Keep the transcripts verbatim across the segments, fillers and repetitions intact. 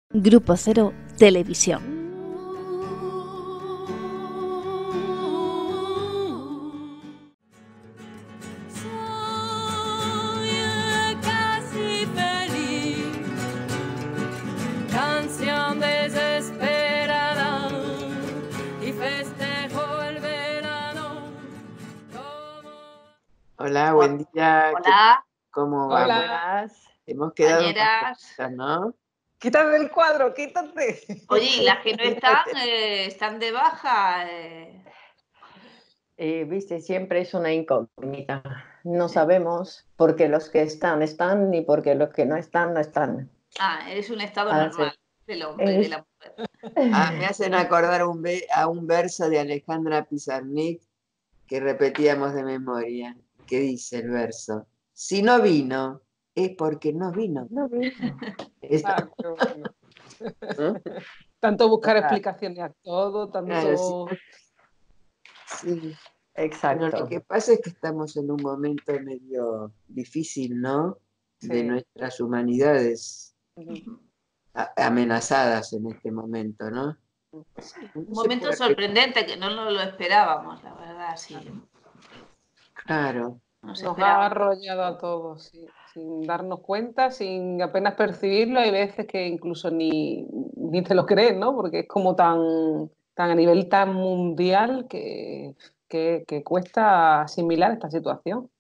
Grupo Cero Televisión. Hola, buen día. Hola. ¿Cómo vamos? Buenas. Hemos quedado Compañeras. cosas, ¿no? Quítate el cuadro, quítate. Oye, ¿y las que no están, eh, están de baja? Eh... Eh, viste, siempre es una incógnita. No Sí. sabemos por qué los que están están ni por qué los que no están no están. Ah, eres un estado Ah, normal sí. del hombre, de Es- la mujer. Ah, me hacen acordar un ve- a un verso de Alejandra Pizarnik que repetíamos de memoria, que dice el verso: si no vino, es porque no vino. No vino. Es- Ah, qué bueno. ¿no? Tanto buscar Ah, explicaciones a todo, claro, sí, tanto... sí. Bueno, lo Exacto. que pasa es que estamos en un momento medio difícil, ¿no? De Sí. nuestras humanidades Ujú. a- amenazadas en este momento, ¿no? Sí, No un se momento puede re- sorprendente que no nos lo esperábamos, la verdad, sí. Claro, No se Nos ha esperaba. arrollado a todos, sí, sin darnos cuenta, sin apenas percibirlo. Hay veces que incluso ni, ni te lo crees, ¿no? Porque es como tan, tan a nivel tan mundial que, que, que cuesta asimilar esta situación.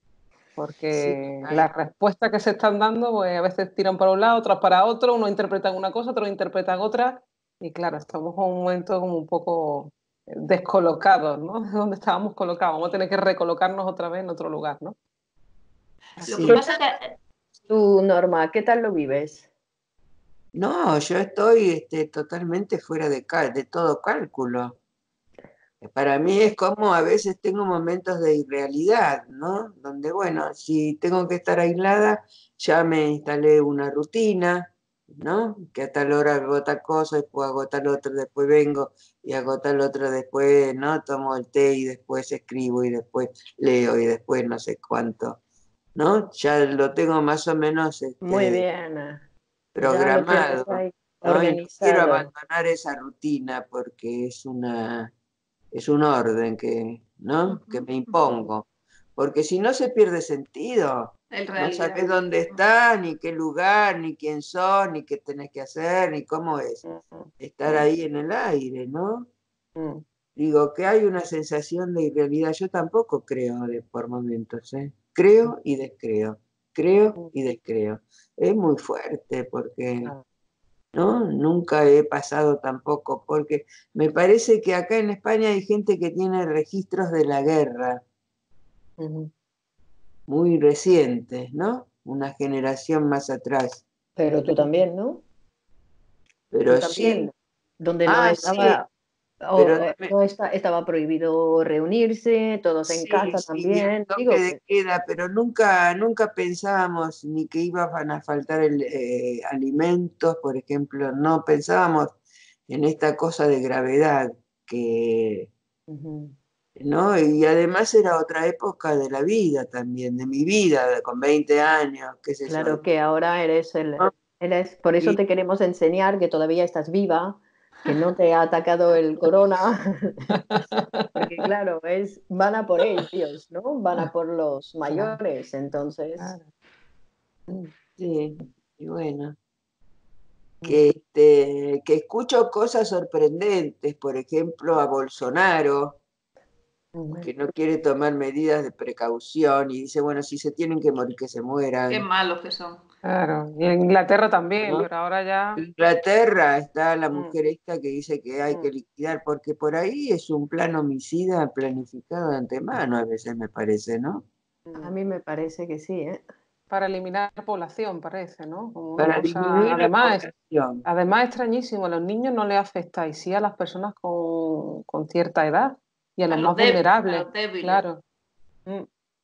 sí, Porque hay- las respuestas que se están dando, pues a veces tiran para un lado, otras para otro, unos interpretan una cosa, otros interpretan otra. Y claro, estamos en un momento como un poco descolocados, ¿no? Donde estábamos colocados. Vamos a tener que recolocarnos otra vez en otro lugar, ¿no? Lo sí. que pasa que Tú, Norma, ¿qué tal lo vives? No, yo estoy este, totalmente fuera de, cal- de todo cálculo. Para mí es como a veces tengo momentos de irrealidad, ¿no? Donde, bueno, si tengo que estar aislada, ya me instalé una rutina, ¿no? Que a tal hora hago tal cosa, después hago tal otra, después vengo y hago tal otra, después, ¿no? Tomo el té y después escribo y después leo y después no sé cuánto, ¿no? Ya lo tengo más o menos Muy este, bien. Ya lo tienes programado, ahí ¿no? Y no quiero organizado. abandonar esa rutina porque es una, es un orden que, ¿no? Que ujú, me ujú, impongo. Porque si no se pierde sentido. en No realidad. sabes dónde estás, ni qué lugar, ni quién sos, ni qué tenés que hacer, ni cómo es Mm, estar mm, ahí en el aire, ¿no? mm. Digo que hay una sensación de irrealidad. Yo tampoco creo de por momentos, ¿eh? Creo y descreo, creo y descreo. Es muy fuerte porque, Ah, ¿no? Nunca he pasado tampoco, porque me parece que acá en España hay gente que tiene registros de la guerra ujú. muy recientes, ¿no? Una generación más atrás. Pero tú también, ¿no? Tú Pero sí, también, donde no ah, sí, estaba, o, pero no eh, me- no está, estaba prohibido reunirse, todos en sí, casa sí, el también. toque Digo de que queda, pero nunca, nunca pensábamos ni que iban a faltar el, eh, alimentos, por ejemplo, no pensábamos en esta cosa de gravedad que, ujú, ¿no? Y además era otra época de la vida también, de mi vida, de- con veinte años, qué sé yo. claro que ahora eres el, ¿No? eres, por eso Y te queremos enseñar que todavía estás viva, que no te ha atacado el corona, porque claro, es, van a por ellos, ¿no? Van a por los Claro, mayores, entonces. claro. Mm, sí, y bueno. Mm, que, este, que escucho cosas sorprendentes, por ejemplo, a Bolsonaro, ujú. que no quiere tomar medidas de precaución y dice, bueno, si se tienen que morir, que se Qué mueran, malos que son. Claro, y en Inglaterra también, ¿no? pero ahora ya. En Inglaterra está la Mm, mujer esta que dice que hay mm. que liquidar, porque por ahí es un plan homicida planificado de antemano, a veces me parece, ¿no? A mí me parece que sí, ¿eh? Para eliminar población, parece, ¿no? Como una Para cosa, disminuir la además, población. además extrañísimo, a los niños no les afecta y sí a las personas con, con cierta edad y a A los los más débiles, a vulnerables, los débiles. claro. Mm,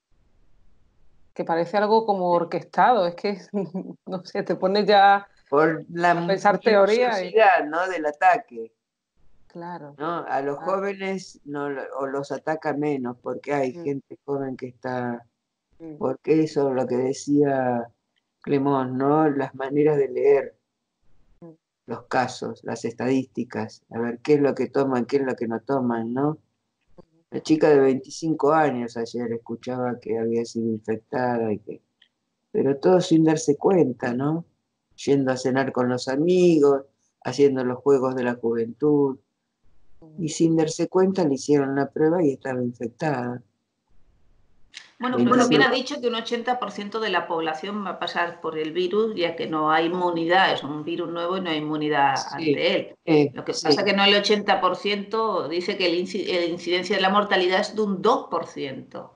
que parece algo como orquestado, es que, no sé, te pones ya Por la a pensar teoría y, minuciosidad, ¿no? Del ataque. claro. ¿No? A los Ah, jóvenes no, lo- o los ataca menos, porque hay mm, gente joven que está, mm, porque eso, lo que decía Clemón, ¿no? Las maneras de leer. mm. los casos, las estadísticas, a ver qué es lo que toman, qué es lo que no toman, ¿no? La chica de veinticinco años ayer escuchaba que había sido infectada, y que, pero todo sin darse cuenta, ¿no? Yendo a cenar con los amigos, haciendo los juegos de la juventud, y sin darse cuenta le hicieron la prueba y estaba infectada. Bueno, pero también ha dicho que un ochenta por ciento de la población va a pasar por el virus, ya que no hay inmunidad, es un virus nuevo y no hay inmunidad sí, ante él. Eh, Lo que sí. pasa es que no el ochenta por ciento, dice que el inc- la incidencia de la mortalidad es de un dos por ciento.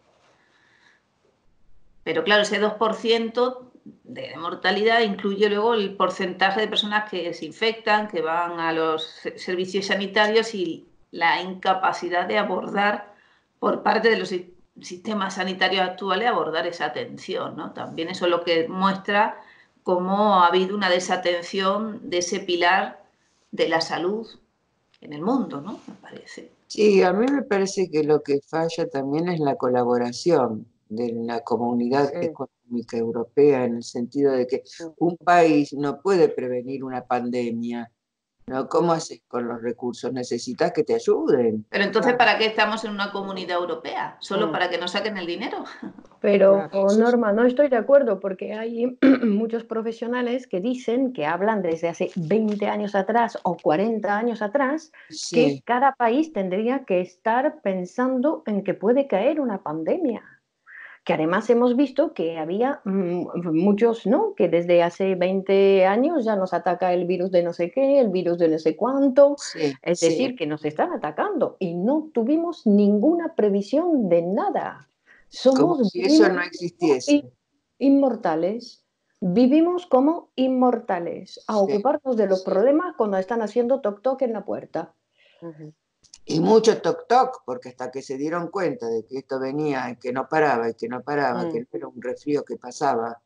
Pero claro, ese dos por ciento de mortalidad incluye luego el porcentaje de personas que se infectan, que van a los servicios sanitarios y la incapacidad de abordar por parte de los sistemas sanitarios actuales abordar esa atención, ¿no? También eso es lo que muestra cómo ha habido una desatención de ese pilar de la salud en el mundo, ¿no? Me parece. Sí, a mí me parece que lo que falla también es la colaboración de la comunidad Sí. económica europea, en el sentido de que un país no puede prevenir una pandemia, ¿no? ¿Cómo haces con los recursos? Necesitas que te ayuden. Pero entonces, ¿para qué estamos en una comunidad europea? ¿Solo Mm. para que nos saquen el dinero? Pero, Claro. Norma, no estoy de acuerdo porque hay muchos profesionales que dicen, que hablan desde hace veinte años atrás o cuarenta años atrás, que Sí, cada país tendría que estar pensando en que puede caer una pandemia. Que además hemos visto que había mm, muchos, ¿no? Que desde hace veinte años ya nos ataca el virus de no sé qué, el virus de no sé cuánto. sí, Es sí. decir, que nos están atacando y no tuvimos ninguna previsión de nada. Como Somos si eso no vivimos existiese. inmortales. Vivimos como inmortales, a Sí. ocuparnos de los problemas cuando están haciendo toc toc en la puerta. Ujú. Y mucho toc toc, porque hasta que se dieron cuenta de que esto venía y que no paraba y que no paraba, Mm. que no era un resfrío que pasaba,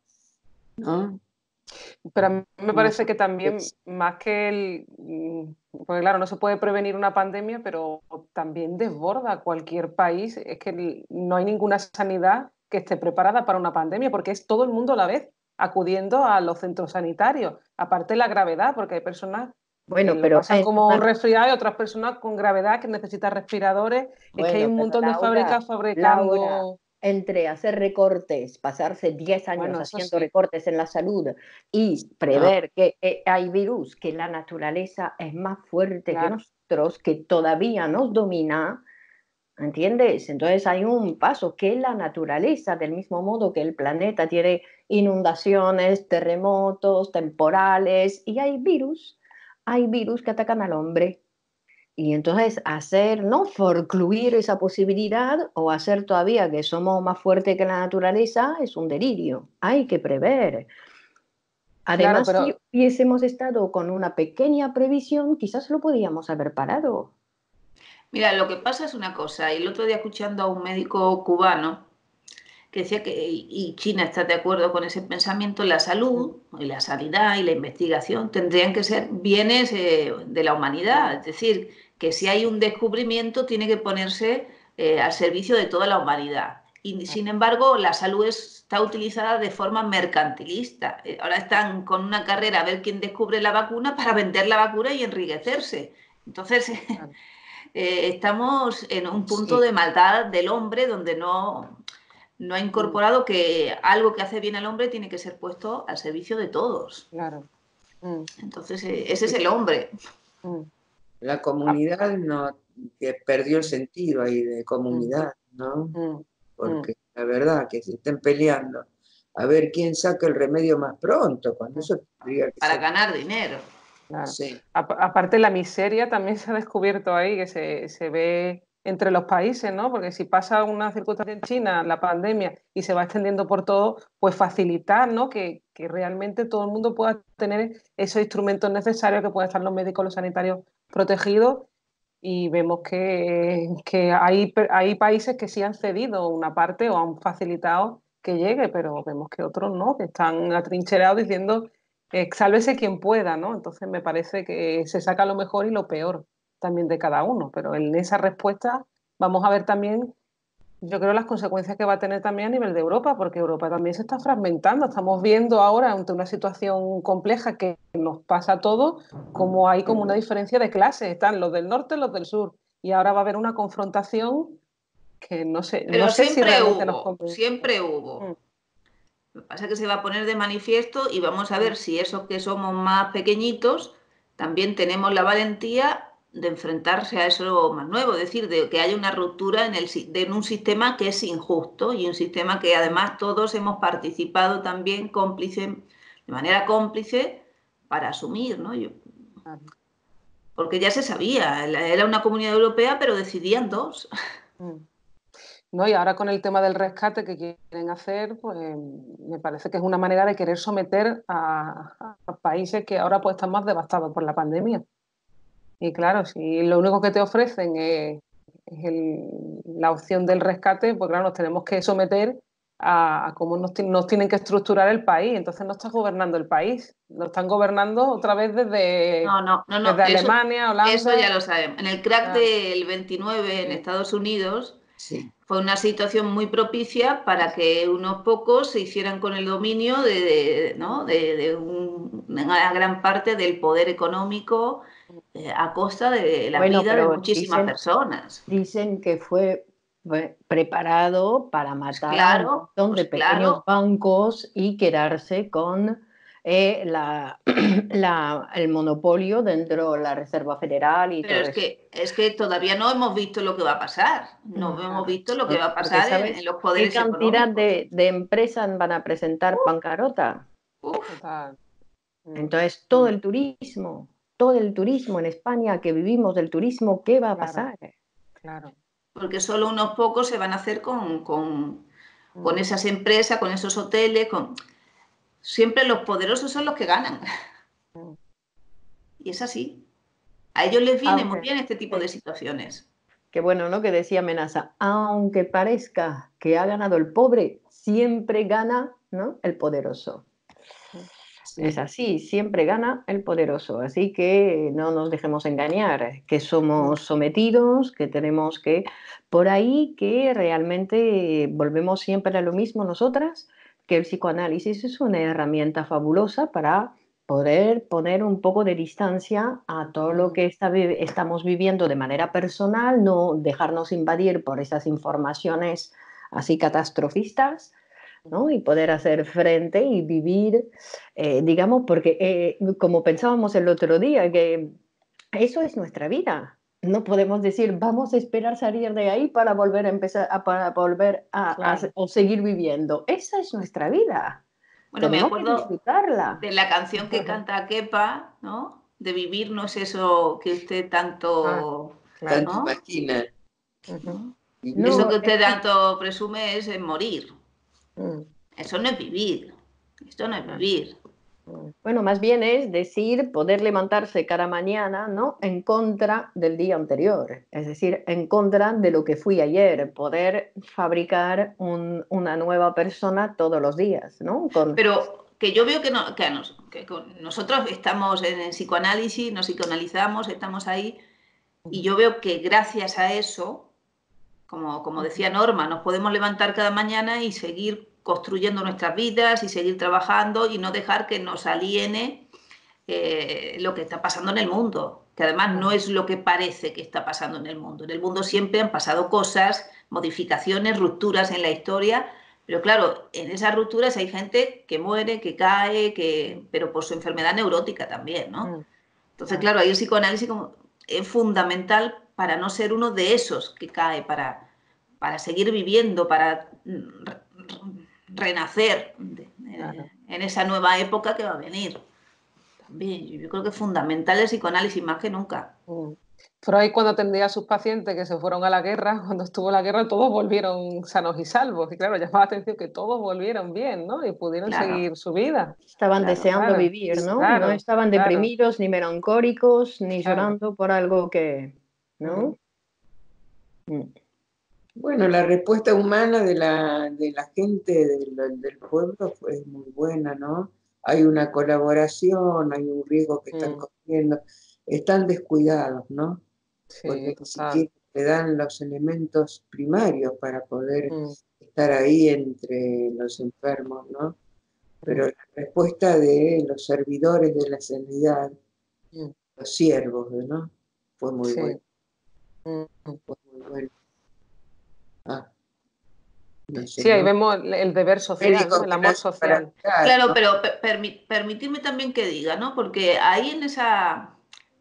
¿no? Pero a mí me parece que también, Es- más que el... mm, porque claro, no se puede prevenir una pandemia, pero también desborda cualquier país. Es que el- no hay ninguna sanidad que esté preparada para una pandemia, porque es todo el mundo a la vez acudiendo a los centros sanitarios. Aparte la gravedad, porque hay personas que Bueno, lo pero pasan es como un una- resfriado y otras personas con gravedad que necesitan respiradores. Es que hay Bueno, un pero montón de Laura, fábricas Laura, fabricando... entre hacer recortes, pasarse diez años Bueno, eso haciendo sí. recortes en la salud y prever que eh, hay virus, que la naturaleza es más fuerte que Claro. nosotros, que todavía nos domina, ¿entiendes? Entonces hay un paso que la naturaleza, del mismo modo que el planeta tiene inundaciones, terremotos, temporales, y hay virus, hay virus que atacan al hombre. Y entonces hacer, ¿no? Forcluir esa posibilidad o hacer todavía que somos más fuertes que la naturaleza es un delirio. Hay que prever. Claro, Además, si pero hubiésemos estado con una pequeña previsión, quizás lo podíamos haber parado. Mira, lo que pasa es una cosa. El otro día escuchando a un médico cubano que decía que, y China está de acuerdo con ese pensamiento, la salud y la sanidad y la investigación tendrían que ser bienes eh, de la humanidad. Es decir, que si hay un descubrimiento tiene que ponerse eh, al servicio de toda la humanidad. Y sin embargo, la salud está utilizada de forma mercantilista. Eh, Ahora están con una carrera a ver quién descubre la vacuna para vender la vacuna y enriquecerse. Entonces, claro. eh, estamos en un punto Sí, de maldad del hombre donde no, no ha incorporado que algo que hace bien al hombre tiene que ser puesto al servicio de todos. Claro. Mm, Entonces, eh, ese es el hombre. mm. la Ah, comunidad no, que perdió el sentido ahí de mm, comunidad, ¿no? mm, mm. Porque la verdad que se estén peleando a ver quién saca el remedio más pronto, cuando eso tendría que Para ser. ganar dinero. Claro. Sí, Apa- Aparte, la miseria también se ha descubierto ahí, que se, se ve entre los países, ¿no? Porque si pasa una circunstancia en China, la pandemia, y se va extendiendo por todo, pues facilitar, ¿no? Que, que realmente todo el mundo pueda tener esos instrumentos necesarios, que puedan estar los médicos, los sanitarios protegidos. Y vemos que, que hay, hay países que sí han cedido una parte o han facilitado que llegue, pero vemos que otros no, que están atrincherados diciendo eh, sálvese quien pueda, ¿no? Entonces me parece que se saca lo mejor y lo peor también de cada uno, pero en esa respuesta vamos a ver también yo creo las consecuencias que va a tener también a nivel de Europa, porque Europa también se está fragmentando. Estamos viendo ahora ante una situación compleja que nos pasa a todos, como hay como una diferencia de clases. Están los del norte y los del sur. Y ahora va a haber una confrontación que no sé, Pero no sé si siempre realmente nos hubo, conviene. siempre hubo. Mm. Lo que pasa es que se va a poner de manifiesto y vamos a ver si esos que somos más pequeñitos también tenemos la valentía de enfrentarse a eso más nuevo, es decir, de que haya una ruptura en, el, de, en un sistema que es injusto y un sistema que además todos hemos participado también cómplice, de manera cómplice para asumir, ¿no? Yo, porque ya se sabía, era una comunidad europea, pero decidían dos. ¿No? Y ahora con el tema del rescate que quieren hacer, pues me parece que es una manera de querer someter a, a países que ahora pues están más devastados por la pandemia. Y claro, si lo único que te ofrecen es, es el, la opción del rescate, pues claro, nos tenemos que someter a, a cómo nos, nos tienen que estructurar el país. Entonces no estás gobernando el país, lo están gobernando otra vez desde, no, no, no, no, desde eso, Alemania, Holanda. Eso ya lo sabemos. En el crack claro. del veintinueve en Estados Unidos, sí, fue una situación muy propicia para que unos pocos se hicieran con el dominio de, de, ¿no? de, de un, una gran parte del poder económico eh, a costa de la bueno, vida de muchísimas dicen, personas. Dicen que fue preparado para matar pues claro, a un montón pues de pequeños claro. bancos y quedarse con eh, la, la, el monopolio dentro de la Reserva Federal y Pero todo es eso. que, es que todavía no hemos visto lo que va a pasar, no claro. hemos visto lo que va a pasar en, en los poderes ¿Qué cantidad económicos? de, de empresas van a presentar Uf, bancarrota? Uf. Total. Entonces, todo el turismo, todo el turismo en España, que vivimos del turismo, ¿qué va a claro, pasar? Claro. Porque solo unos pocos se van a hacer con, con, mm. con esas empresas, con esos hoteles, con... Siempre los poderosos son los que ganan. Mm. Y es así. A ellos les viene Aunque, muy bien este tipo de situaciones. Qué bueno, ¿no? Que decía Amenaza, aunque parezca que ha ganado el pobre, siempre gana, ¿no? El poderoso. Sí. Es así, siempre gana el poderoso. Así que no nos dejemos engañar, que somos sometidos, que tenemos que... Por ahí que realmente volvemos siempre a lo mismo nosotras, que el psicoanálisis es una herramienta fabulosa para poder poner un poco de distancia a todo lo que está, estamos viviendo de manera personal, no dejarnos invadir por esas informaciones así catastrofistas, ¿no? Y poder hacer frente y vivir, eh, digamos, porque eh, como pensábamos el otro día, que eso es nuestra vida. No podemos decir, vamos a esperar salir de ahí para volver a empezar, a, para volver a, claro. a, a seguir viviendo. Esa es nuestra vida. Bueno, Tenemos me acuerdo que disfrutarla. De la canción que canta Kepa, ¿no? De vivir no es eso que usted tanto... Ah, claro. ¿no? Tanto imagina. Uh-huh. No, eso que usted es tanto que... presume es morir. Uh-huh. Eso no es vivir. Esto no es vivir. Bueno, más bien es decir, poder levantarse cada mañana, ¿no? En contra del día anterior, es decir, en contra de lo que fui ayer, poder fabricar un, una nueva persona todos los días, ¿no? Con... Pero que yo veo que, no, que, nos, que con, nosotros estamos en el psicoanálisis, nos psicoanalizamos, estamos ahí, y yo veo que gracias a eso, como, como decía Norma, nos podemos levantar cada mañana y seguir construyendo nuestras vidas y seguir trabajando y no dejar que nos aliene eh, lo que está pasando en el mundo, que además no es lo que parece que está pasando en el mundo. En el mundo siempre han pasado cosas, modificaciones, rupturas en la historia, pero claro, en esas rupturas hay gente que muere, que cae, que, pero por su enfermedad neurótica también, ¿no? Entonces, claro, ahí el psicoanálisis como es fundamental para no ser uno de esos que cae, para, para seguir viviendo, para renacer claro. en esa nueva época que va a venir. También, yo creo que es fundamental el psicoanálisis más que nunca. Mm. Freud, cuando atendía a sus pacientes que se fueron a la guerra, cuando estuvo la guerra, todos volvieron sanos y salvos. Y claro, llamaba la atención que todos volvieron bien, ¿no? Y pudieron claro. seguir su vida. Estaban claro, deseando claro. vivir, ¿no? Claro, no estaban claro. deprimidos, ni melancólicos, ni claro. llorando por algo que, ¿no? Mm. Bueno, la respuesta humana de la, de la gente del, del pueblo fue muy buena, ¿no? Hay una colaboración, hay un riesgo que están mm. corriendo, están descuidados, ¿no? Sí, porque total. ni siquiera te dan los elementos primarios para poder Mm, estar ahí entre los enfermos, ¿no? Pero mm, la respuesta de los servidores de la sanidad, mm, los siervos, ¿no? Fue muy sí. bueno, Mm, mm. fue muy bueno. Ah, no sé, Sí, ahí ¿no? vemos el, el deber social, ¿no? Médicos El que amor nacen para social. curar, Claro, ¿no? pero per- permi- permitidme también que diga, ¿no? Porque ahí en esa,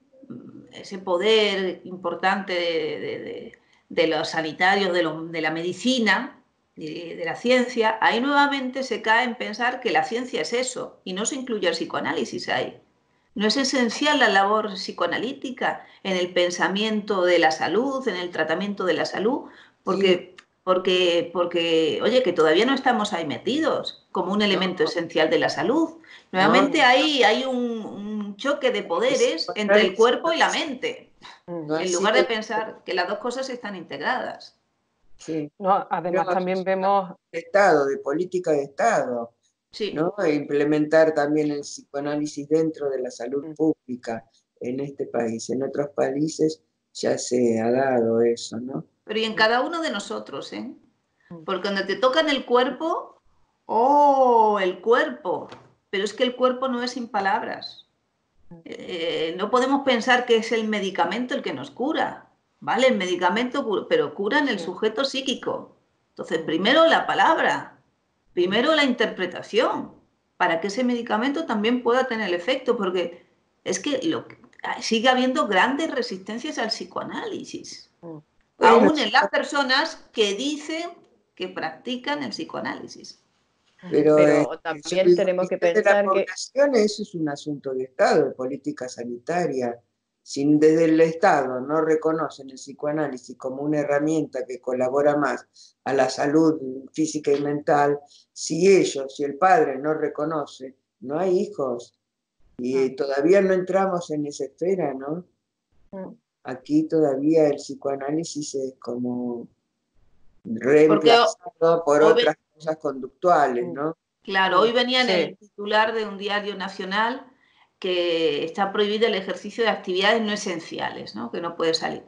ese poder importante de, de- de- de los sanitarios, de, lo- de la medicina, de, de la ciencia, ahí nuevamente se cae en pensar que la ciencia es eso y no se incluye el psicoanálisis ahí. ¿No es esencial la labor psicoanalítica en el pensamiento de la salud, en el tratamiento de la salud? Sí, Porque, porque, porque, oye, que todavía no estamos ahí metidos como un no, elemento esencial de la salud. no, Nuevamente ahí hay un, un choque de el poderes entre el psicoanálisis cuerpo no, y la mente, Mm. no ha en lugar de sido, pensar que las dos cosas están integradas. sí, No, no, además es también vemos, de Estado, de política de Estado, Sí. ¿no? E implementar también el psicoanálisis dentro de la salud mm, pública en este país. En otros países ya se ha dado eso, ¿no? Pero y en mm, cada uno de nosotros, ¿eh? mm, Porque cuando te tocan el cuerpo, oh, el cuerpo. Pero es que el cuerpo no es sin palabras. mm, Eh, no podemos pensar que es el medicamento el que nos cura, ¿vale? El medicamento, cura, pero cura en el sí, sujeto psíquico. Entonces, mm, primero la palabra, mm, primero la interpretación, para que ese medicamento también pueda tener el efecto, porque es que lo, sigue habiendo grandes resistencias al psicoanálisis, mm. Bueno, aún en las personas que dicen que practican el psicoanálisis. pero este, Pero yo también digo, a tenemos que nivel de la pensar que, población eso es un asunto de Estado, de política sanitaria. Si desde el Estado no reconocen el psicoanálisis como una herramienta que colabora más a la salud física y mental, si ellos, si el padre no reconoce, no hay hijos. Y Ah, eh, todavía no entramos en esa esfera, ¿no? mm, Aquí todavía el psicoanálisis es como Porque reemplazado por hoy, otras cosas conductuales, mm, ¿no? claro, mm. hoy venía en Sí, el titular de un diario nacional que está prohibido el ejercicio de actividades no esenciales, ¿no? Que no puede salir.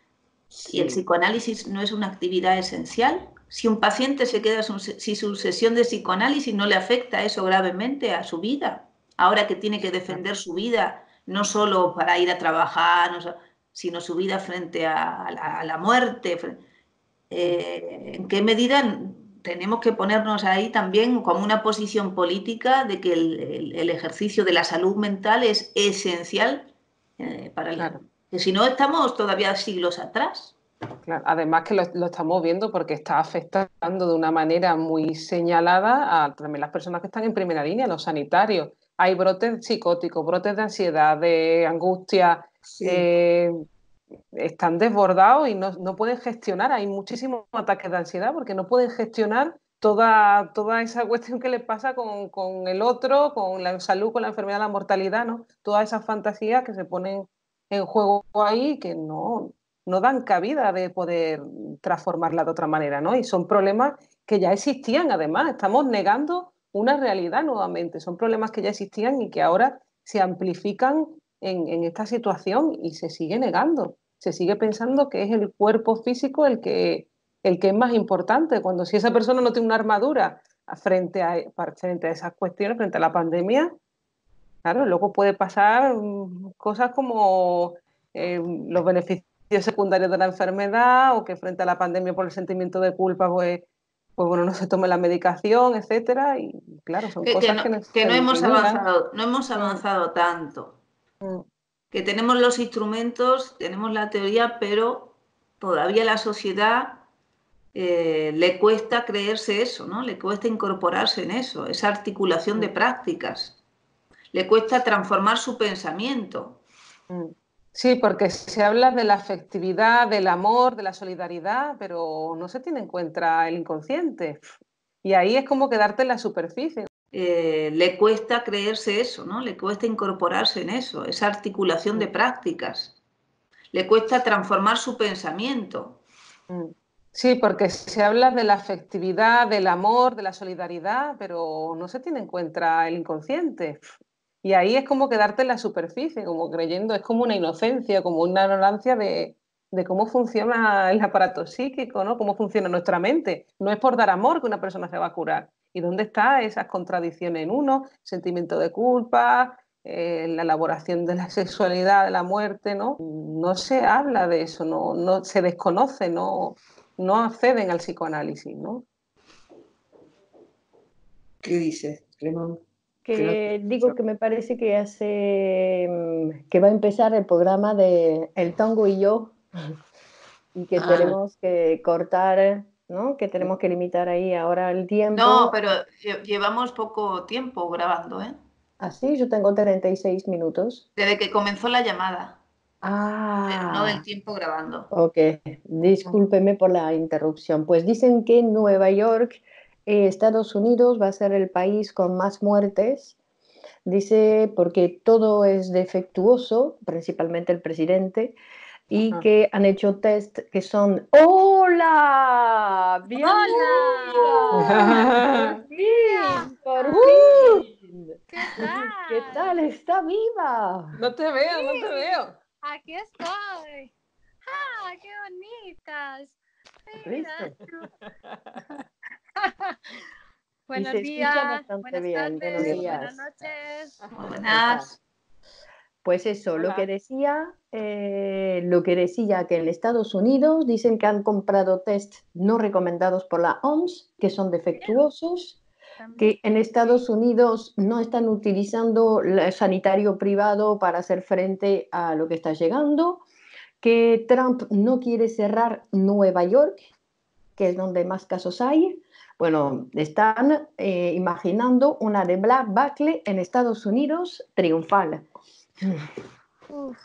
¿Y el Sí. psicoanálisis no es una actividad esencial? Si un paciente se queda, si su sesión de psicoanálisis no le afecta eso gravemente a su vida, ahora que tiene que claro. defender su vida, no solo para ir a trabajar, no, sino su vida frente a la, a la muerte, Mm, eh, ¿en qué medida tenemos que ponernos ahí también como una posición política de que el, el, el ejercicio de la salud mental es esencial eh, para el, claro. que si no estamos todavía siglos atrás? Claro, además que lo, lo estamos viendo porque está afectando de una manera muy señalada a también las personas que están en primera línea, los sanitarios. Hay brotes psicóticos, brotes de ansiedad, de angustia, Sí, eh, están desbordados y no, no pueden gestionar. Hay muchísimos ataques de ansiedad porque no pueden gestionar toda, toda esa cuestión que les pasa con, con el otro, con la salud, con la enfermedad, la mortalidad, ¿no? Todas esas fantasías que se ponen en juego ahí que no, no dan cabida de poder transformarla de otra manera, ¿no? Y son problemas que ya existían, además, estamos negando una realidad nuevamente, son problemas que ya existían y que ahora se amplifican en, en esta situación y se sigue negando, se sigue pensando que es el cuerpo físico el que, el que es más importante, cuando si esa persona no tiene una armadura frente a, frente a esas cuestiones, frente a la pandemia, claro, luego puede pasar mm, cosas como eh, los beneficios secundarios de la enfermedad o que frente a la pandemia por el sentimiento de culpa, pues, pues bueno, no se tome la medicación, etcétera. Y claro, son Que, que, cosas no, que no que se no hemos eliminan. avanzado, no hemos Mm, avanzado tanto, mm, que tenemos los instrumentos, tenemos la teoría, pero todavía la sociedad eh, le cuesta creerse eso, ¿no? Le cuesta incorporarse en eso, esa articulación de mm, prácticas. Le cuesta transformar su pensamiento. mm. Sí, porque se habla de la afectividad, del amor, de la solidaridad, pero no se tiene en cuenta el inconsciente. Y ahí es como quedarte en la superficie. Eh, le cuesta creerse eso, ¿no? Le cuesta incorporarse en eso, esa articulación de Mm, prácticas. Le cuesta transformar su pensamiento. mm. Sí, porque se habla de la afectividad, del amor, de la solidaridad, pero no se tiene en cuenta el inconsciente. Y ahí es como quedarte en la superficie, como creyendo, es como una inocencia, como una ignorancia de, de cómo funciona el aparato psíquico, ¿no? Cómo funciona nuestra mente. No es por dar amor que una persona se va a curar. ¿Y dónde están esas contradicciones en uno? Sentimiento de culpa, eh, la elaboración de la sexualidad, de la muerte, ¿no? No se habla de eso, no, no se desconoce, no, no acceden al psicoanálisis, ¿no? ¿Qué dices, Clemón? Que digo que me parece que hace que va a empezar el programa de El Tango y yo y que Ah. tenemos que cortar, ¿no? Que tenemos que limitar ahí ahora el tiempo. No, pero lle- llevamos poco tiempo grabando, ¿eh? Así, yo tengo treinta y seis minutos. Desde que comenzó la llamada, Ah, no del tiempo grabando. ok, discúlpeme por la interrupción. Pues dicen que Nueva York, eh, Estados Unidos, va a ser el país con más muertes. Dice porque todo es defectuoso, principalmente el presidente, y Ajá. que han hecho test que son ¡Hola! ¡Bienvenida! ¡Por fin! ¡Por fin! ¿Qué tal? ¿Qué tal? ¡Está viva! No te veo, no te veo. Aquí estoy. ¡Ah, qué bonitas! Mira ¿Listo? tú. Buenos se escucha días, bastante buenas bien, tardes, buenos días. buenas noches. Muy buenas. Pues eso, lo Hola. que decía, eh, lo que decía que en Estados Unidos dicen que han comprado test no recomendados por la O M S, que son defectuosos, También. que en Estados Unidos no están utilizando el sanitario privado para hacer frente a lo que está llegando, que Trump no quiere cerrar Nueva York, que es donde más casos hay. Bueno, están eh, imaginando una debacle en Estados Unidos triunfal. Uf,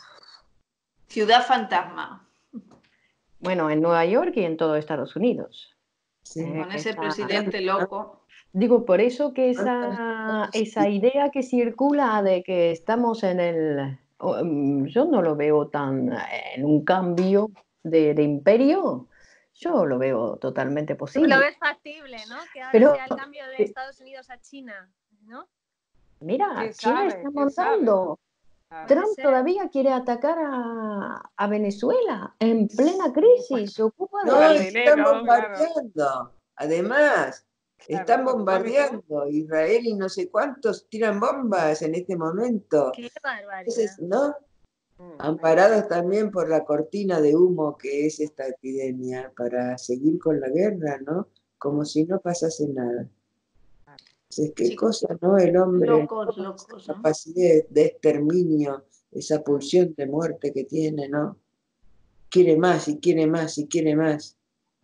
Ciudad fantasma. Bueno, en Nueva York y en todo Estados Unidos. Sí. Eh, Con ese esa- presidente loco. Digo, por eso que esa, esa idea que circula de que estamos en el... o, mm, Yo no lo veo tan en un cambio de, de imperio, yo lo veo totalmente tú posible. lo ves factible, ¿no? Que ahora Pero- sea el cambio de Estados Unidos a China, ¿no? Mira, ¿Quién China sabe? está ¿Quién montando. Claro. Puede Trump ser. todavía quiere atacar a, a Venezuela en plena crisis. Se ocupa de... No, Por el y están dinero, claro. bombardeando. Además, Claro, están lo económico. bombardeando. Israel y no sé cuántos tiran bombas en este momento. Qué barbaridad. Entonces, ¿no? Mm, Amparados también por la cortina de humo que es esta epidemia, para seguir con la guerra, ¿no? Como si no pasase nada. Entonces, qué Sí. cosa, ¿no? El hombre, Locos, locos, esa ¿no? capacidad de exterminio, esa pulsión de muerte que tiene, ¿no? Quiere más y quiere más y quiere más.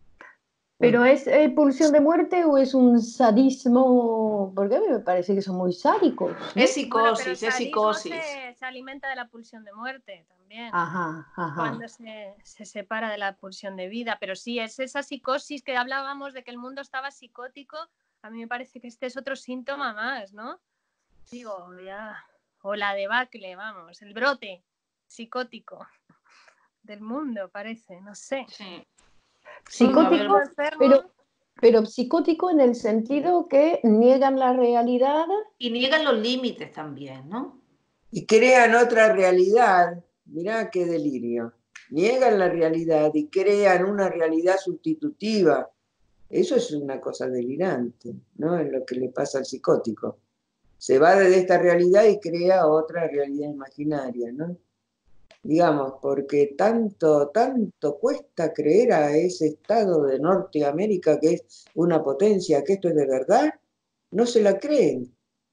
¿Pero es eh, pulsión de muerte o es un sadismo? Porque a mí me parece que son muy sádicos, ¿no? Es Bueno, pero psicosis, el es sadismo psicosis. se, se alimenta de la pulsión de muerte también. Ajá, ajá. Cuando se, se separa de la pulsión de vida. Pero sí, es esa psicosis que hablábamos de que el mundo estaba psicótico. A mí me parece que este es otro síntoma más, ¿no? Digo, ya. O la debacle, vamos, el brote psicótico del mundo, parece, no sé. Sí. Psicótico, Bueno, a ver. Enfermo, pero, pero psicótico en el sentido que niegan la realidad. Y niegan los límites también, ¿no? Y crean otra realidad. Mirá qué delirio. Niegan la realidad y crean una realidad sustitutiva. Eso es una cosa delirante, ¿no? Es lo que le pasa al psicótico. Se va de esta realidad y crea otra realidad imaginaria, ¿no? Digamos, porque tanto, tanto cuesta creer a ese estado de Norteamérica que es una potencia, que esto es de verdad, no se la creen.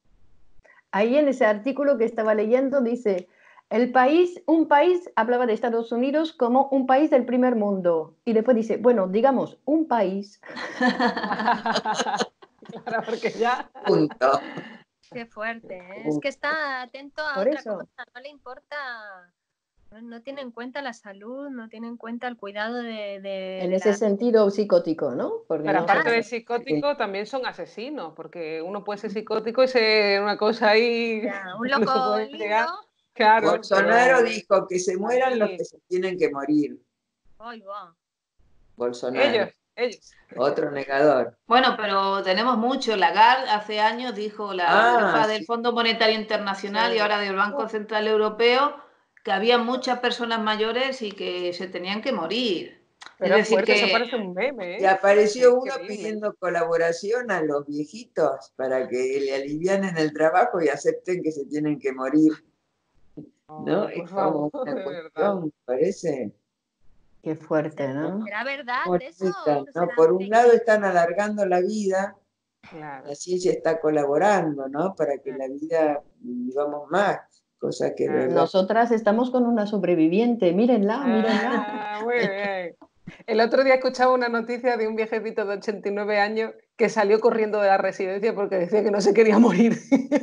Ahí en ese artículo que estaba leyendo dice, el país, un país, hablaba de Estados Unidos como un país del primer mundo. Y después dice, bueno, digamos, un país. Claro, porque ya. Punto. qué fuerte, ¿eh? Es que está atento a Por otra eso. cosa, no le importa, no, no tiene en cuenta la salud, no tiene en cuenta el cuidado de... de En de ese la- sentido psicótico, ¿no? Porque Pero no aparte se- de psicótico, también son asesinos, porque uno puede ser psicótico y ser una cosa ahí. Ya, un no se loco puede lindo. llegar. Claro, Bolsonaro pero dijo que se mueran los Sí. que se tienen que morir. Ay, va. Bolsonaro, ellos, ellos. otro negador. Bueno, pero tenemos mucho. Lagarde hace años dijo, la Ah, jefa sí. del Fondo Monetario Internacional Sí. y ahora del Banco Central Europeo, que había muchas personas mayores y que se tenían que morir. Pero es es decir, fuerte, que eso parece un meme, Y ¿eh? apareció uno Increíble. pidiendo colaboración a los viejitos para que le alivianen el trabajo y acepten que se tienen que morir. ¿No? Ay, por Es como favor, una de verdad. cuestión, parece, Qué fuerte, ¿no? ¿Será verdad muy eso? bonita, ¿O ¿no? será Por un fake lado news? están alargando la vida, Claro. la ciencia está colaborando, ¿no? Para que Mm. la vida vivamos más, cosa que es Claro. verdad. Nosotras estamos con una sobreviviente, mírenla, mírenla. Ah, muy bien. El otro día escuchaba una noticia de un viejecito de ochenta y nueve años que salió corriendo de la residencia porque decía que no se quería morir.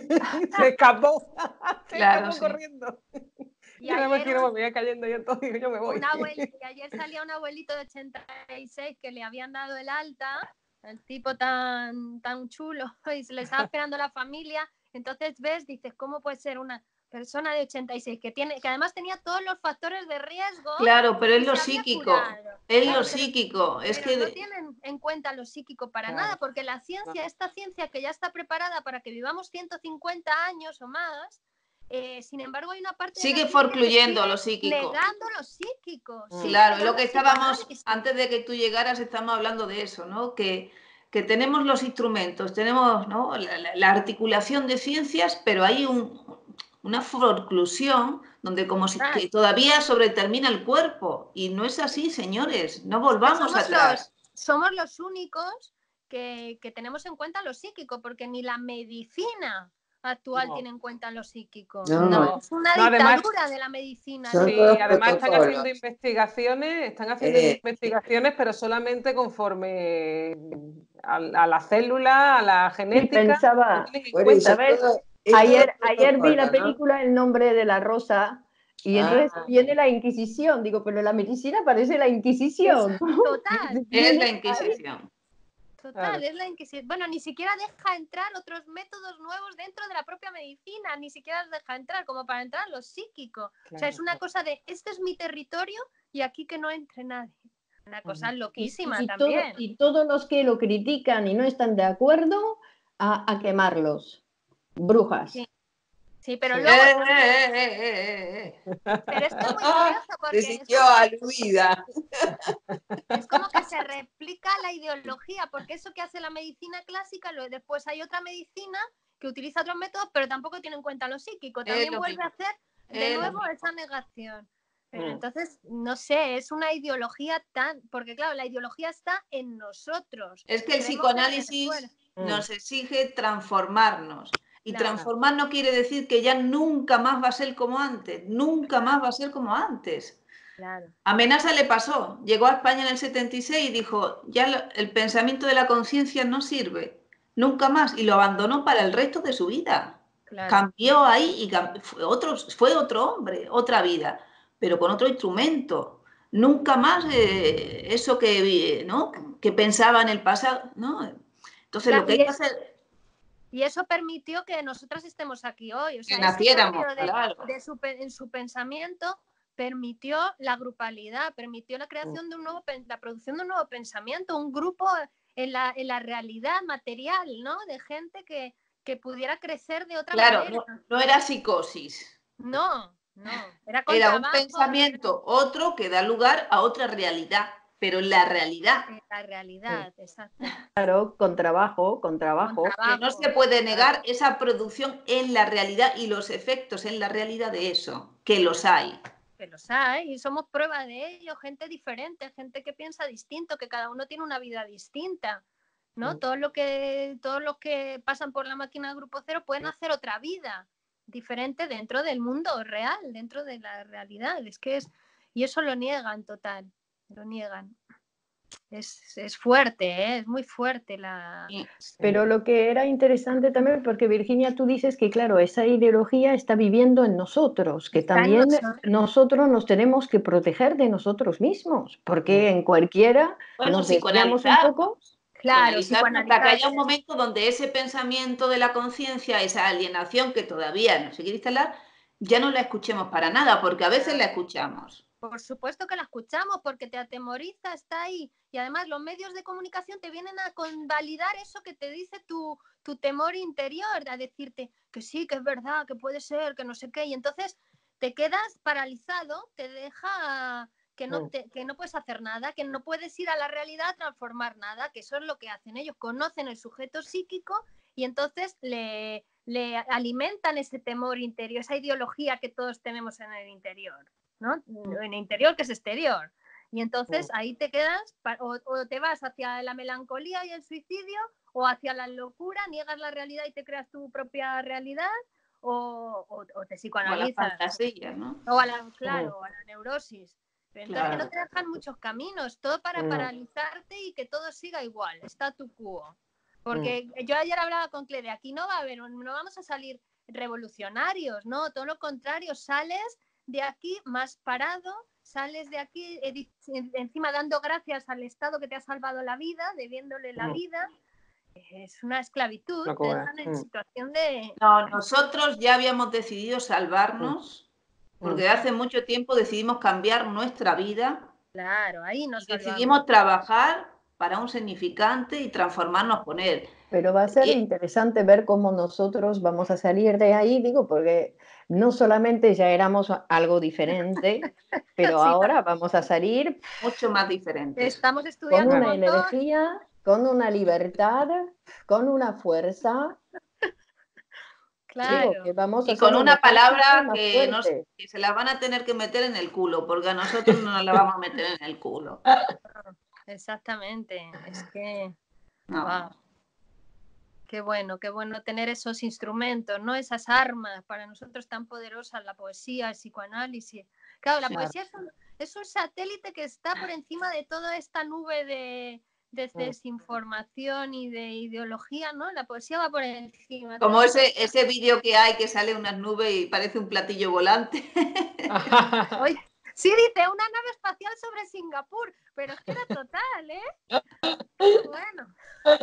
Se escapó, se Claro, escapó sí. corriendo. Y Yo nada más ayer, quiero, me un, voy cayendo yo todo y yo me voy. un abuel- y ayer salía un abuelito de ochenta y seis que le habían dado el alta, el tipo tan, tan chulo, y se le estaba esperando la familia. Entonces ves, dices, ¿cómo puede ser una persona de ochenta y seis que tiene, que además tenía todos los factores de riesgo Claro, pero es y lo se había psíquico, curado? es Claro, lo pero, psíquico, es pero no que tienen en cuenta lo psíquico para Claro. nada, porque la ciencia, esta ciencia que ya está preparada para que vivamos ciento cincuenta años o más, eh, sin embargo hay una parte de la sigue ciencia que forcluyendo sigue lo psíquico. negando lo psíquico, Mm. sigue Claro, es lo negando que el estábamos, psicoanálisis. antes de que tú llegaras, estamos hablando de eso, ¿no? Que, que tenemos los instrumentos, tenemos, ¿no? la, la- la articulación de ciencias, pero hay un- una forclusión donde como si Total. que todavía sobretermina el cuerpo. Y no es así, señores, no Que volvamos somos atrás. los, somos los únicos que, que tenemos en cuenta lo psíquico, porque ni la medicina actual No. tiene en cuenta lo psíquico. No, No. Es una No, además- dictadura de la medicina. Son ¿no? Sí, todos además están protocolos. haciendo investigaciones, están haciendo Eh. investigaciones, pero solamente conforme a, a la célula, a la Y genética, no pensaba, tienen en Por cuenta. eso, ¿sabes? todo, es todo Ayer, ayer vi la protocolo, ¿no? película El nombre de la rosa y entonces Ah. viene la Inquisición. Digo, pero la medicina parece la Inquisición. Total. Es la Inquisición. Total, Claro. es la Inquisición. Bueno, ni siquiera deja entrar otros métodos nuevos dentro de la propia medicina, ni siquiera deja entrar, como para entrar lo psíquico. O sea, Claro, es una claro. cosa de, este es mi territorio y aquí que no entre nadie. Una cosa Ujú. Y, loquísima y todo- también. y todos los que lo critican y no están de acuerdo, a, a quemarlos. Brujas. Sí. Sí, pero Sí. luego Eh, también. eh, eh, eh, eh, eh. Pero es que es muy curioso Se porque es sintió como, que, aludida. es como que se replica la ideología, porque eso que hace la medicina clásica, lo- después hay otra medicina que utiliza otros métodos, pero tampoco tiene en cuenta lo psíquico. Es También lo vuelve a mismo. hacer de Es lo nuevo mismo. esa negación. Pero Mm. entonces, no sé, es una ideología tan. Porque claro, la ideología está en nosotros. Es que el Creemos que psicoanálisis fuera. Mm. nos exige transformarnos. Y Claro. transformar no quiere decir que ya nunca más va a ser como antes. Nunca más va a ser como antes. Claro. A Menasa le pasó. Llegó a España en el setenta y seis y dijo, ya lo- el pensamiento de la conciencia no sirve. Nunca más. Y lo abandonó para el resto de su vida. Claro. Cambió ahí y cam- fue otro, fue otro hombre, otra vida, pero con otro instrumento. Nunca más eh, eso que, vi- ¿no? que pensaba en el pasado. ¿No? Entonces Claro, lo que hay y que es- hacer Y eso permitió que nosotras estemos aquí hoy. O sea, que ese naciéramos, cambio de, claro. de su, pe- en su pensamiento permitió la grupalidad, permitió la creación de un nuevo, pen- la producción de un nuevo pensamiento, un grupo en la, en la realidad material, ¿no? De gente que, que pudiera crecer de otra Claro, manera. no, no era psicosis, No, no, era con era un trabajo, pensamiento, otro que da lugar a otra realidad, pero la realidad, era la realidad, exacto. Claro, con trabajo, con Con trabajo. que no trabajo. se puede negar esa producción en la realidad y los efectos en la realidad de eso, que los hay. Que los hay y somos prueba de ello, gente diferente, gente que piensa distinto, que cada uno tiene una vida distinta, ¿no? Mm. Todos los que, todos los que pasan por la máquina de Grupo Cero pueden hacer otra vida diferente dentro del mundo real, dentro de la realidad. Es que es, y eso lo niegan total, lo niegan. Es, es fuerte, ¿eh? Es muy fuerte la... Y- Pero lo que era interesante también, porque Virginia, tú dices que, claro, esa ideología está viviendo en nosotros, que Está en también nosotros. nosotros nos tenemos que proteger de nosotros mismos, porque en cualquiera Bueno, nos desviamos un poco. Claro, psicoanalizarnos hasta que haya un psicoanalizarse. momento donde ese pensamiento de la conciencia, esa alienación que todavía no se quiere instalar, ya no la escuchemos para nada, porque a veces la escuchamos. Por supuesto que la escuchamos porque te atemoriza, está ahí. Y además los medios de comunicación te vienen a convalidar eso que te dice tu, tu temor interior, a decirte que sí, que es verdad, que puede ser, que no sé qué. Y entonces te quedas paralizado, te deja que no, Mm. te, que no puedes hacer nada, que no puedes ir a la realidad a transformar nada, que eso es lo que hacen ellos, conocen el sujeto psíquico y entonces le, le alimentan ese temor interior, esa ideología que todos tenemos en el interior, ¿no? En el interior que es exterior. Y entonces ahí te quedas, o, o te vas hacia la melancolía y el suicidio, o hacia la locura, niegas la realidad y te creas tu propia realidad, o, o, o te O a la psicoanalizas. fantasía, ¿no? O a la, claro, o a la neurosis. Pero entonces Claro. no te dejan muchos caminos, todo para No. paralizarte y que todo siga igual, statu quo. Porque yo ayer hablaba con Clede, aquí no va a haber, no vamos a salir revolucionarios, no, todo lo contrario, sales de aquí más parado, sales de aquí eh, encima dando gracias al Estado que te ha salvado la vida, debiéndole la Mm. vida. Es una esclavitud, te Locura. dejan en Mm. situación de... No, nosotros ya habíamos decidido salvarnos porque hace mucho tiempo decidimos cambiar nuestra vida Claro, ahí nos y salvamos. decidimos trabajar para un significante y transformarnos con él. Pero va a ser Y- interesante ver cómo nosotros vamos a salir de ahí, digo, porque no solamente ya éramos algo diferente, pero Sí, ahora vamos a salir mucho más diferentes. estamos con estudiando un una montón. energía, con una libertad, con una fuerza. Digo, Claro. que vamos a Y con ser una muchísimo palabra más que, nos, fuertes. que se la van a tener que meter en el culo, porque a nosotros no nos la vamos a meter en el culo. Exactamente. Es que, No. wow, qué bueno, qué bueno tener esos instrumentos, ¿no? Esas armas para nosotros tan poderosas, la poesía, el psicoanálisis. Claro, la Sí. poesía es un, es un satélite que está por encima de toda esta nube de, de desinformación y de ideología, ¿no? La poesía va por encima. Como Todo ese, esto- ese vídeo que hay que sale unas nubes y parece un platillo volante. Oye, sí, dice una nave espacial sobre Singapur, pero es que era total, ¿eh? Bueno,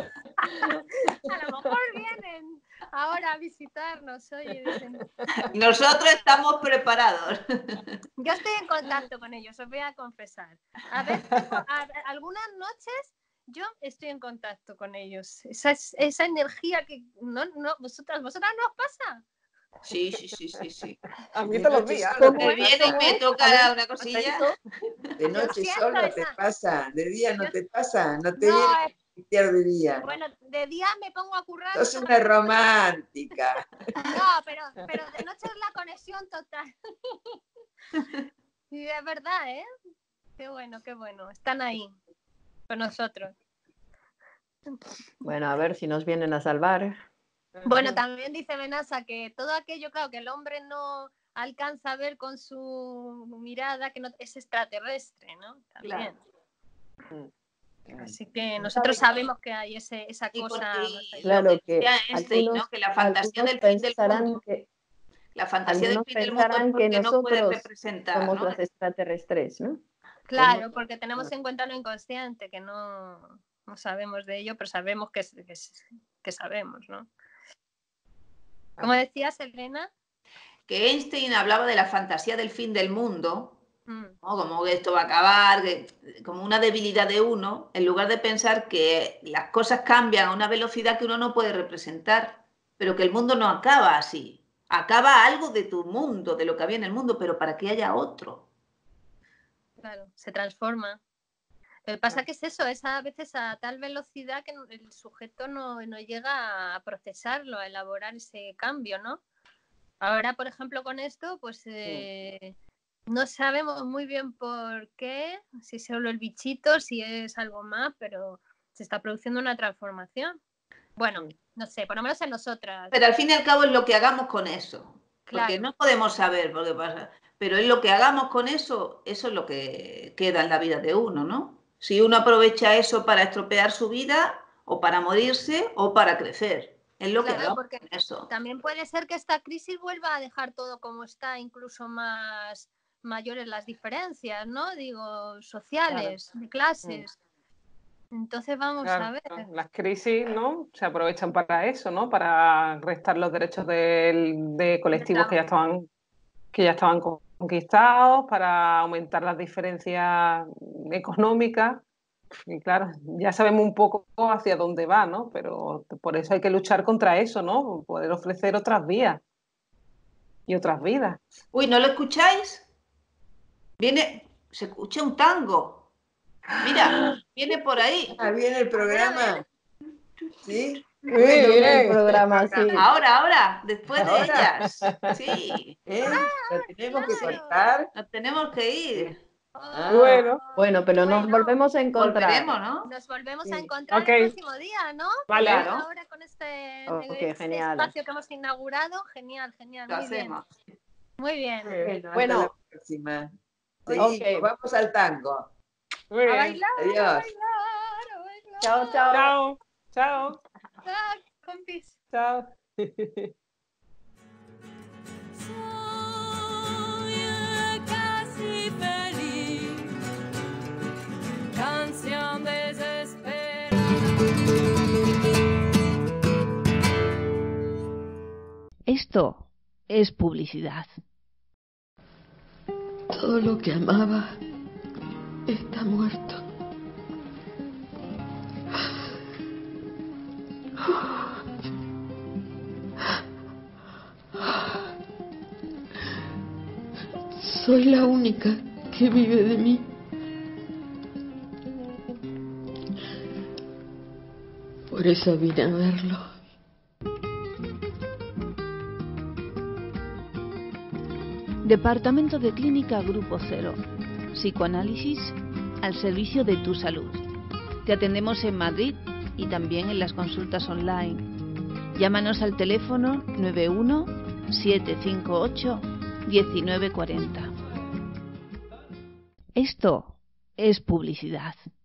a lo mejor vienen ahora a visitarnos, oye, dicen. Nosotros estamos preparados. Yo estoy en contacto con ellos, os voy a confesar. A veces, a- algunas noches, yo estoy en contacto con ellos. Esa, esa energía que no, no, vosotras, vosotras no os pasa. Sí, sí, sí, sí, sí. A mí De todos los noche días. solo ¿Cómo te Me es? viene y pasa, me toca A ver, una cosilla. atento. de Yo noche siento solo te esa. pasa, de día no Yo- te pasa, no te No, viene eh, a pitear de día. bueno, de día me pongo a currar. Sos todas una las- romántica. No, pero, pero de noche es la conexión total. Y es verdad, ¿eh? Qué bueno, qué bueno. Están ahí con nosotros. Bueno, a ver si nos vienen a salvar. Bueno, también dice Benassa que todo aquello, claro, que el hombre no alcanza a ver con su mirada, que no es extraterrestre, ¿no? También. Así que nosotros sabemos que hay ese, esa Y cosa. porque más allá. Claro lo que que decía Einstein, ¿no? algunos, Que la fantasía algunos del fin del pensarán mundo, que, la fantasía del algunos fin del mundo es pensarán que porque no puede nosotros representar, somos ¿no? las extraterrestres, ¿no? Claro, porque tenemos en cuenta lo inconsciente, que no, no sabemos de ello, pero sabemos que, que, que sabemos, ¿no? ¿Cómo decías, Elena? Que Einstein hablaba de la fantasía del fin del mundo, Mm. ¿no? Como que esto va a acabar, que, como una debilidad de uno, en lugar de pensar que las cosas cambian a una velocidad que uno no puede representar, pero que el mundo no acaba así. Acaba algo de tu mundo, de lo que había en el mundo, pero para que haya otro. Claro, se transforma. Lo que pasa que es eso, es a veces a tal velocidad que el sujeto no, no llega a procesarlo, a elaborar ese cambio, ¿no? Ahora, por ejemplo, con esto, pues eh, no sabemos muy bien por qué, si es solo el bichito, si es algo más, pero se está produciendo una transformación. Bueno, no sé, por lo menos en nosotras. Pero al fin y al cabo es lo que hagamos con eso. Porque Claro. no podemos saber por qué pasa. Pero es lo que hagamos con eso, eso es lo que queda en la vida de uno, ¿no? Si uno aprovecha eso para estropear su vida, o para morirse, o para crecer. Es lo que Claro, hagamos porque con eso. también puede ser que esta crisis vuelva a dejar todo como está, incluso más mayores las diferencias, ¿no? Digo, sociales, de clases. Entonces vamos Claro, a ver. las crisis, ¿no? Se aprovechan para eso, ¿no? Para restar los derechos del- de colectivos que ya estaban, que ya estaban conquistados, para aumentar las diferencias económicas. Y claro, ya sabemos un poco hacia dónde va, ¿no? Pero por eso hay que luchar contra eso, ¿no? Poder ofrecer otras vías. y otras vidas. Uy, ¿no lo escucháis? Viene, se escucha un tango. Mira, viene por ahí. Ah, viene el programa. ¿Sí? Muy Bueno, bien. El programa, sí. Ahora, ahora, después de Ahora. ellas. Sí, ¿Eh? ¿Lo tenemos que claro. cortar? nos tenemos que ir. Ah. Bueno. Bueno, pero nos Bueno, volvemos a encontrar. Volveremos, ¿no? nos volvemos Sí. a encontrar Ok. el próximo día, ¿no? Vale. Claro. Ahora con este, Ok, este genial. espacio que hemos inaugurado, genial, genial, Lo muy bien. hacemos. Muy bien. Bueno, Bueno. hasta la próxima. Sí, Ok. vamos al tango. Muy A bien. bailar, a Adiós. bailar, a bailar. Chao, chao. Chao. Chao. Ah, compis. Chao. Soy casi feliz, canción desesperada. Esto es publicidad. Todo lo que amaba está muerto. Soy la única que vive de mí. Por eso vine a verlo. Departamento de Clínica Grupo Cero. Psicoanálisis al servicio de tu salud. Te atendemos en Madrid y también en las consultas online. Llámanos al teléfono nueve uno siete cinco ocho uno nueve cuatro cero. Esto es publicidad.